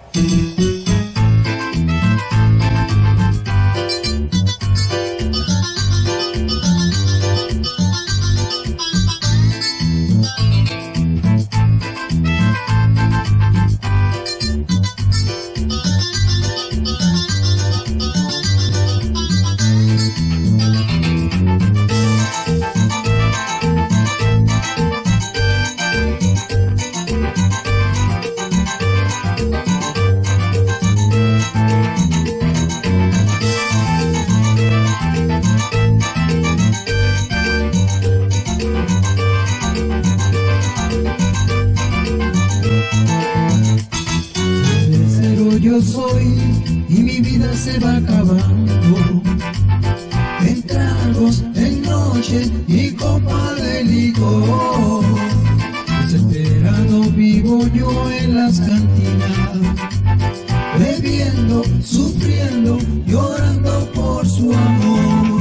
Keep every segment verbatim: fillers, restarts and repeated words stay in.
Yo soy y mi vida se va acabando en tragos, en noches y copa de licor. Desesperado vivo yo en las cantinas, bebiendo, sufriendo, llorando por su amor.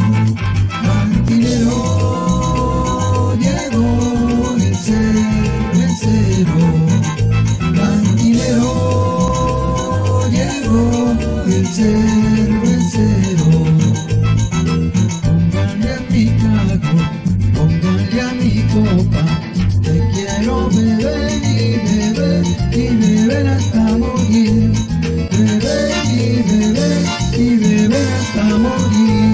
Cantinero, llegó el cervecero. Cantinero, el cervecero. Póngale a mi trago, póngale a mi copa, que quiero beber y beber y beber hasta morir. Beber y beber y beber hasta morir.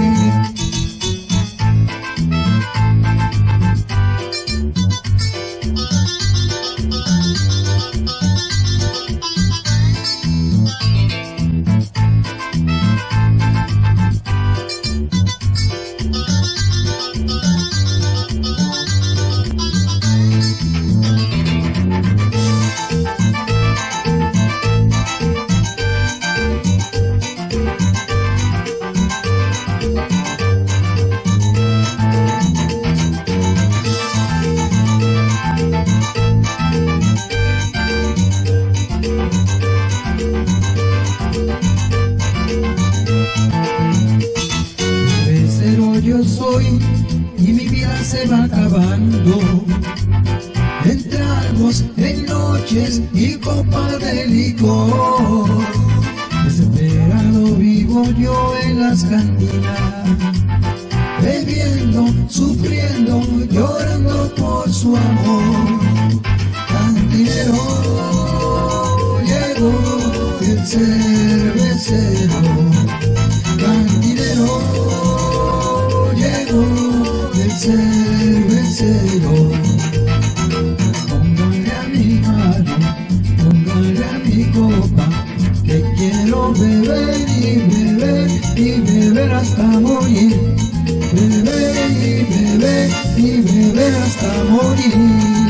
Yo soy y mi vida se va acabando en tragos, en noches y copas de licor. Desesperado vivo yo en las cantinas, bebiendo, sufriendo, llorando por su amor. Cantinero, llegó el cervecero. Cantinero, el cervecero. Póngale a mi mano, póngale a mi copa, que quiero beber y beber y beber hasta morir. Beber y beber y beber hasta morir.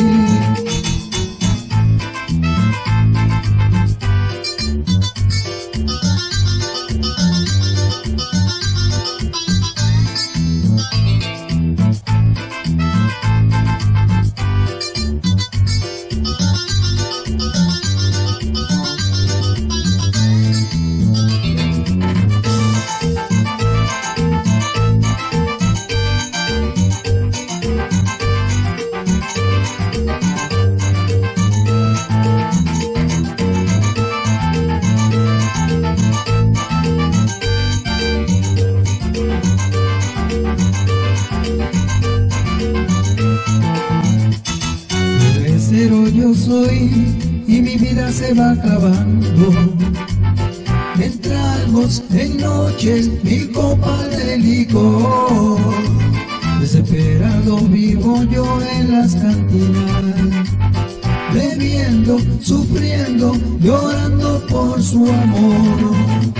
Yo soy y mi vida se va acabando en tragos, en noches y copas de licor. Desesperado vivo yo en las cantinas, bebiendo, sufriendo, llorando por su amor.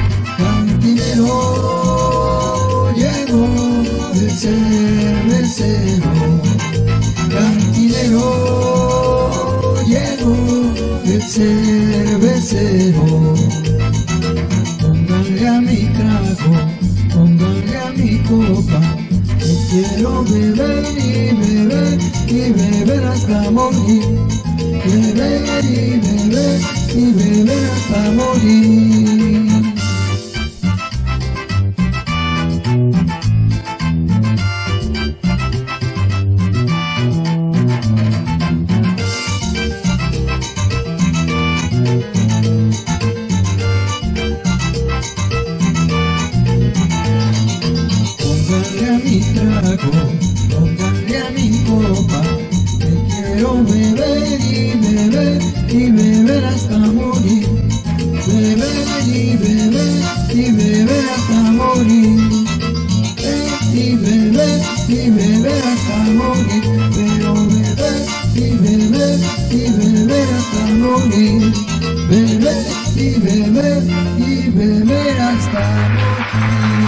Cantinero, llegó el cervecero. Cantinero, llegó el cervecero. Póngale a mi trago, póngale a mi copa, que quiero beber y beber y beber hasta morir. Beber y beber y beber hasta morir. mi trago, póngale a mi copa, que quiero beber y beber y beber hasta morir. Beber y beber y beber hasta morir. Y beber y beber hasta morir. Pero beber y beber y beber hasta morir. Beber y beber y beber hasta morir.